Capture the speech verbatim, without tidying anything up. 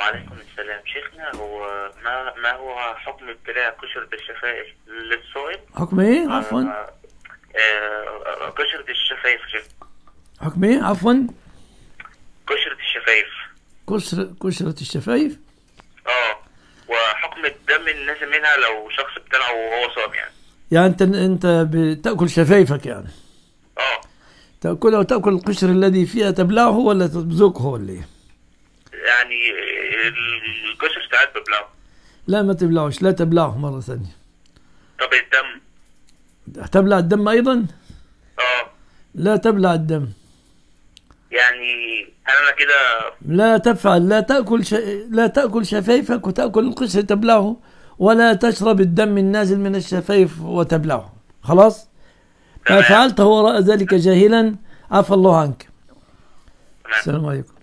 وعليكم السلام شيخنا. هو ما ما هو حكم ابتلاع قشرة الشفايف للصائم؟ حكم ايه آه عفوا؟ آه قشرة الشفايف شيخ. حكم ايه عفوا؟ قشرة الشفايف. كسر كسرة الشفايف. اه وحكم الدم النازل منها لو شخص ابتلعه وهو صائم يعني. يعني انت انت بتاكل شفايفك يعني؟ اه تاكلها وتاكل القشر الذي فيها تبلعه ولا تبزقه ولا ايه؟ يعني القشر ساعات ببلعه. لا ما تبلعوش، لا تبلعه مرة ثانية. طب الدم؟ تبلع الدم ايضا؟ اه لا تبلع الدم. يعني هل انا كده؟ لا تفعل، لا تأكل ش... لا تأكل شفايفك وتأكل القشر تبلعه، ولا تشرب الدم النازل من الشفايف وتبلعه. خلاص؟ ما تمام فعلته وراء ذلك جاهلا عفى الله عنك. تمام. السلام عليكم.